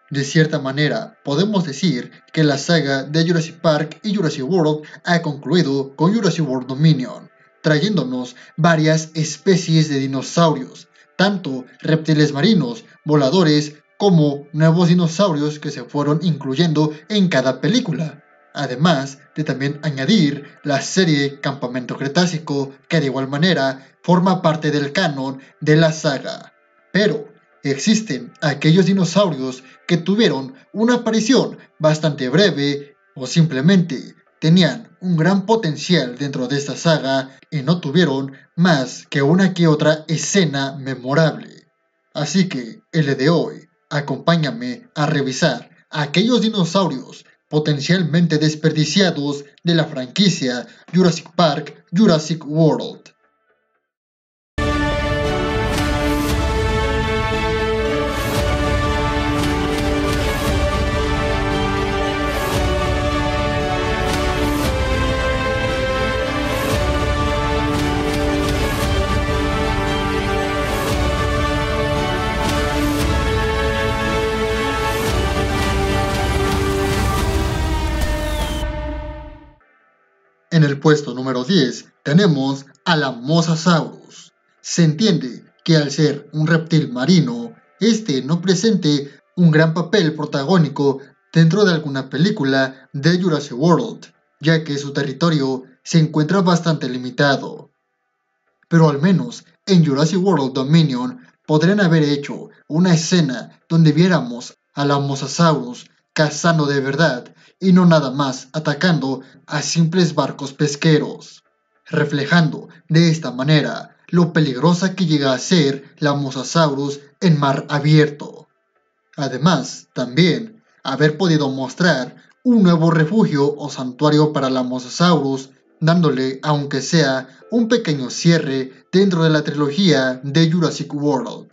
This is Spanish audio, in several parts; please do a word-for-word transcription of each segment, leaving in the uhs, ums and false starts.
De cierta manera, podemos decir que la saga de Jurassic Park y Jurassic World ha concluido con Jurassic World Dominion, trayéndonos varias especies de dinosaurios, tanto reptiles marinos, voladores, como nuevos dinosaurios que se fueron incluyendo en cada película. Además de también añadir la serie Campamento Cretácico, que de igual manera forma parte del canon de la saga. Pero existen aquellos dinosaurios que tuvieron una aparición bastante breve o simplemente tenían un gran potencial dentro de esta saga y no tuvieron más que una que otra escena memorable. Así que el día de hoy, acompáñame a revisar aquellos dinosaurios potencialmente desperdiciados de la franquicia Jurassic Park, Jurassic World. En el puesto número diez tenemos a la Mosasaurus. Se entiende que al ser un reptil marino, este no presente un gran papel protagónico dentro de alguna película de Jurassic World, ya que su territorio se encuentra bastante limitado. Pero al menos en Jurassic World Dominion podrían haber hecho una escena donde viéramos a la Mosasaurus cazando de verdad y no nada más atacando a simples barcos pesqueros, reflejando de esta manera lo peligrosa que llega a ser la Mosasaurus en mar abierto. Además, también haber podido mostrar un nuevo refugio o santuario para la Mosasaurus, dándole, aunque sea, un pequeño cierre dentro de la trilogía de Jurassic World.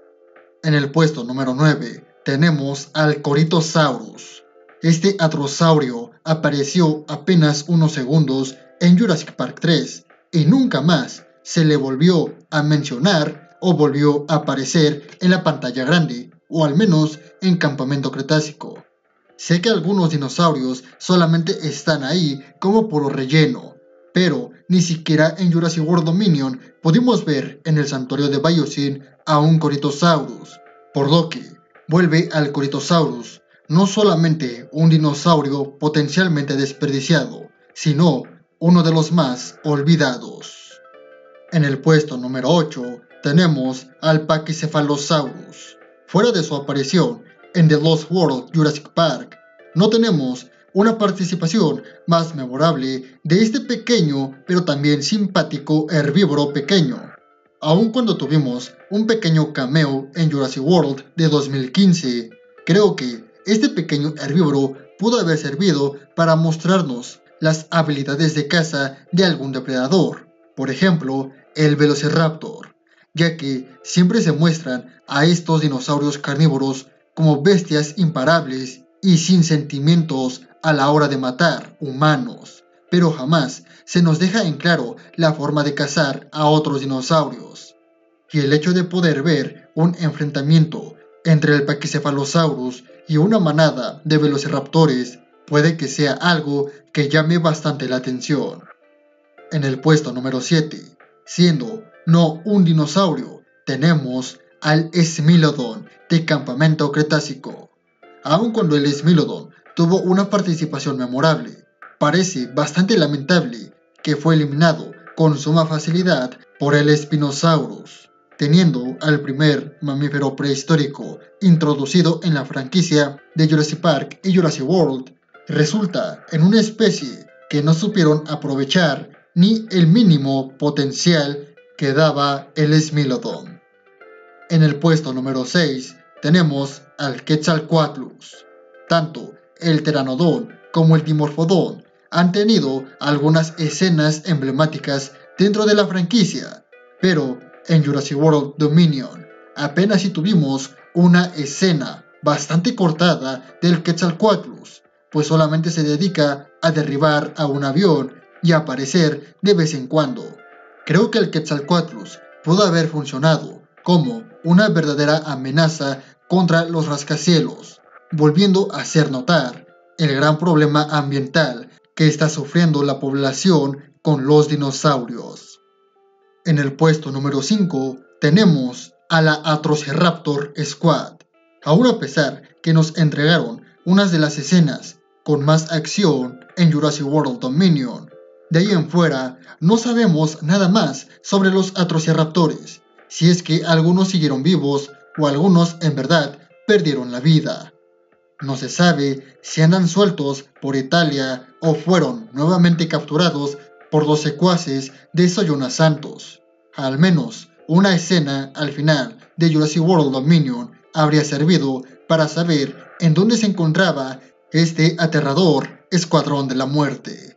En el puesto número nueve tenemos al Corythosaurus. Este atrosaurio apareció apenas unos segundos en Jurassic Park tres y nunca más se le volvió a mencionar o volvió a aparecer en la pantalla grande, o al menos en Campamento Cretácico. Sé que algunos dinosaurios solamente están ahí como puro relleno, pero ni siquiera en Jurassic World Dominion pudimos ver en el santuario de Biosyn a un Corythosaurus, por lo que vuelve al Corythosaurus no solamente un dinosaurio potencialmente desperdiciado, sino uno de los más olvidados. En el puesto número ocho tenemos al Pachycephalosaurus. Fuera de su aparición en The Lost World Jurassic Park, no tenemos una participación más memorable de este pequeño pero también simpático herbívoro pequeño. Aun cuando tuvimos un pequeño cameo en Jurassic World de dos mil quince, creo que este pequeño herbívoro pudo haber servido para mostrarnos las habilidades de caza de algún depredador, por ejemplo, el Velociraptor, ya que siempre se muestran a estos dinosaurios carnívoros como bestias imparables y sin sentimientos a la hora de matar humanos, pero jamás se nos deja en claro la forma de cazar a otros dinosaurios. Y el hecho de poder ver un enfrentamiento entre el Pachycephalosaurus y una manada de velociraptores puede que sea algo que llame bastante la atención. En el puesto número siete, siendo no un dinosaurio, tenemos al Smilodon de Campamento Cretácico. Aun cuando el Smilodon tuvo una participación memorable, parece bastante lamentable que fue eliminado con suma facilidad por el Spinosaurus, teniendo al primer mamífero prehistórico introducido en la franquicia de Jurassic Park y Jurassic World, resulta en una especie que no supieron aprovechar ni el mínimo potencial que daba el Smilodon. En el puesto número seis tenemos al Quetzalcoatlus. Tanto el Pteranodon como el Dimorphodon han tenido algunas escenas emblemáticas dentro de la franquicia, pero en Jurassic World Dominion apenas si tuvimos una escena bastante cortada del Quetzalcoatlus, pues solamente se dedica a derribar a un avión y a aparecer de vez en cuando. Creo que el Quetzalcoatlus pudo haber funcionado como una verdadera amenaza contra los rascacielos, volviendo a hacer notar el gran problema ambiental que está sufriendo la población con los dinosaurios. En el puesto número cinco tenemos a la Atrociraptor Squad. Aún a pesar que nos entregaron unas de las escenas con más acción en Jurassic World Dominion, de ahí en fuera no sabemos nada más sobre los Atrociraptores, si es que algunos siguieron vivos o algunos en verdad perdieron la vida. No se sabe si andan sueltos por Italia o fueron nuevamente capturados por los secuaces de Soyona Santos. Al menos una escena al final de Jurassic World Dominion habría servido para saber en dónde se encontraba este aterrador escuadrón de la muerte.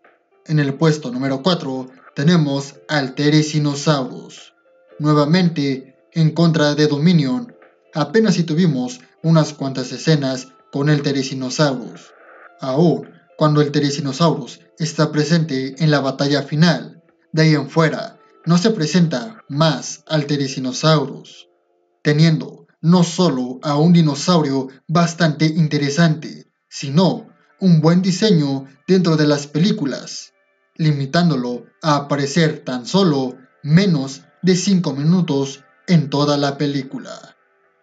En el puesto número cuatro tenemos al Therizinosaurus. Nuevamente en contra de Dominion, apenas si tuvimos unas cuantas escenas con el Therizinosaurus. Aún cuando el Therizinosaurus está presente en la batalla final, de ahí en fuera no se presenta más al Therizinosaurus, teniendo no solo a un dinosaurio bastante interesante, sino un buen diseño dentro de las películas, limitándolo a aparecer tan solo menos de cinco minutos en toda la película.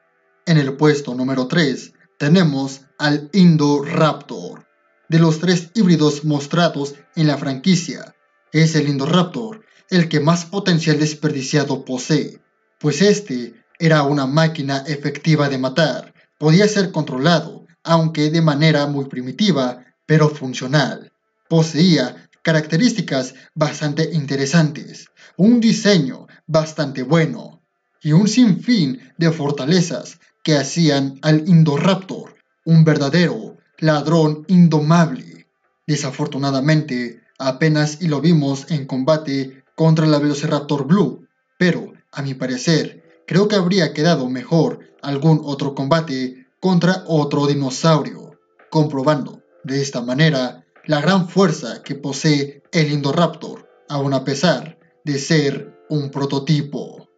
En el puesto número tres tenemos al Indoraptor. De los tres híbridos mostrados en la franquicia, es el Indoraptor el que más potencial desperdiciado posee, pues este era una máquina efectiva de matar, podía ser controlado, aunque de manera muy primitiva, pero funcional. Poseía características bastante interesantes, un diseño bastante bueno y un sinfín de fortalezas que hacían al Indoraptor un verdadero ladrón indomable. Desafortunadamente, apenas y lo vimos en combate contra la Velociraptor Blue, pero, a mi parecer, creo que habría quedado mejor algún otro combate contra otro dinosaurio, comprobando, de esta manera, la gran fuerza que posee el Indoraptor, aun a pesar de ser un prototipo.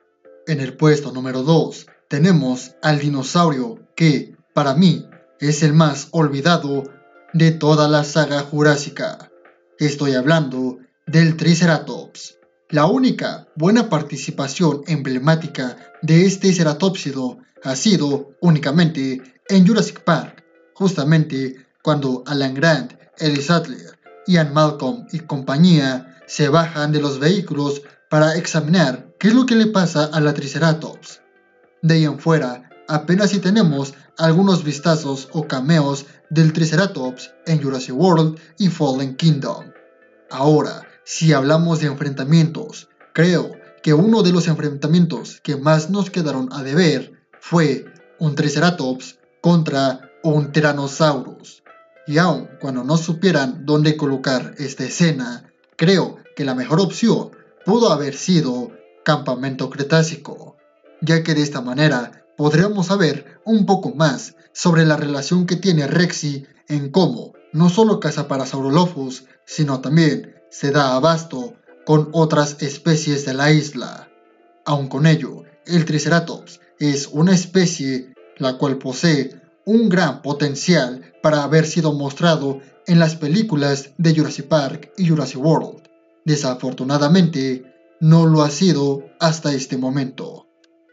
En el puesto número dos tenemos al dinosaurio que, para mí, es el más olvidado de toda la saga jurásica. Estoy hablando del Triceratops. La única buena participación emblemática de este ceratópsido ha sido únicamente en Jurassic Park, justamente cuando Alan Grant, Ellie Sattler, Ian Malcolm y compañía se bajan de los vehículos para examinar qué es lo que le pasa a la Triceratops. De ahí en fuera, apenas si tenemos algunos vistazos o cameos del Triceratops en Jurassic World y Fallen Kingdom. Ahora, si hablamos de enfrentamientos, creo que uno de los enfrentamientos que más nos quedaron a deber fue un Triceratops contra un Tyrannosaurus. Y aun cuando no supieran dónde colocar esta escena, creo que la mejor opción pudo haber sido Campamento Cretácico, ya que de esta manera podríamos saber un poco más sobre la relación que tiene Rexy en cómo no solo caza Parasaurolophus, sino también se da abasto con otras especies de la isla. Aun con ello, el Triceratops es una especie la cual posee un gran potencial para haber sido mostrado en las películas de Jurassic Park y Jurassic World. Desafortunadamente, no lo ha sido hasta este momento.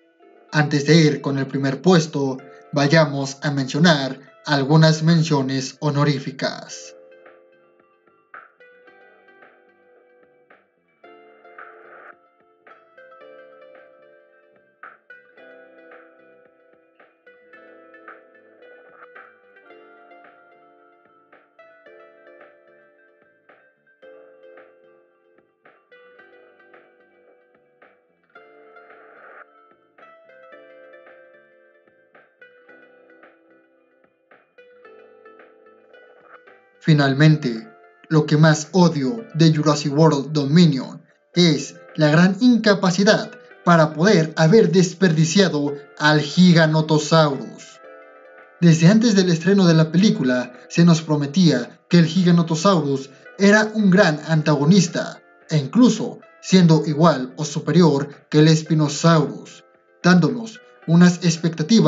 Antes de ir con el primer puesto, vayamos a mencionar algunas menciones honoríficas. Finalmente, lo que más odio de Jurassic World Dominion es la gran incapacidad para poder haber desperdiciado al Giganotosaurus. Desde antes del estreno de la película se nos prometía que el Giganotosaurus era un gran antagonista, e incluso siendo igual o superior que el Spinosaurus, dándonos unas expectativas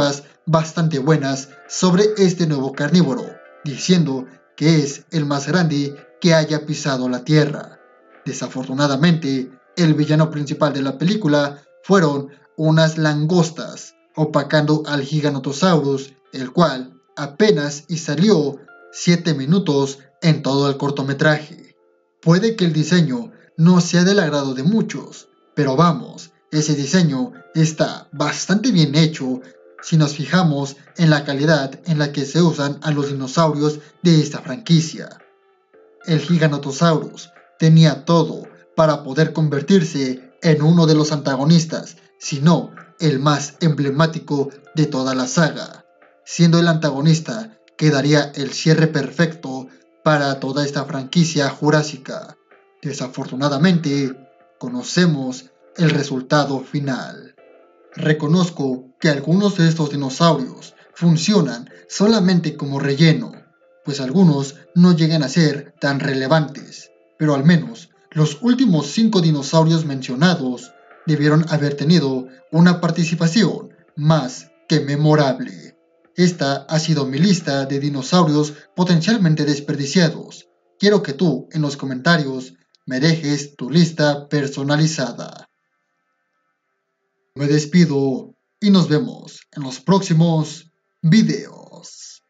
bastante buenas sobre este nuevo carnívoro, diciendo que es el más grande que haya pisado la Tierra. Desafortunadamente, el villano principal de la película fueron unas langostas, opacando al Giganotosaurus, el cual apenas y salió siete minutos en todo el cortometraje. Puede que el diseño no sea del agrado de muchos, pero vamos, ese diseño está bastante bien hecho si nos fijamos en la calidad en la que se usan a los dinosaurios de esta franquicia. El Giganotosaurus tenía todo para poder convertirse en uno de los antagonistas, si no el más emblemático de toda la saga, siendo el antagonista que daría el cierre perfecto para toda esta franquicia jurásica. Desafortunadamente, conocemos el resultado final. Reconozco que algunos de estos dinosaurios funcionan solamente como relleno, pues algunos no llegan a ser tan relevantes, pero al menos los últimos cinco dinosaurios mencionados debieron haber tenido una participación más que memorable. Esta ha sido mi lista de dinosaurios potencialmente desperdiciados. Quiero que tú, en los comentarios, me dejes tu lista personalizada. Me despido y nos vemos en los próximos videos.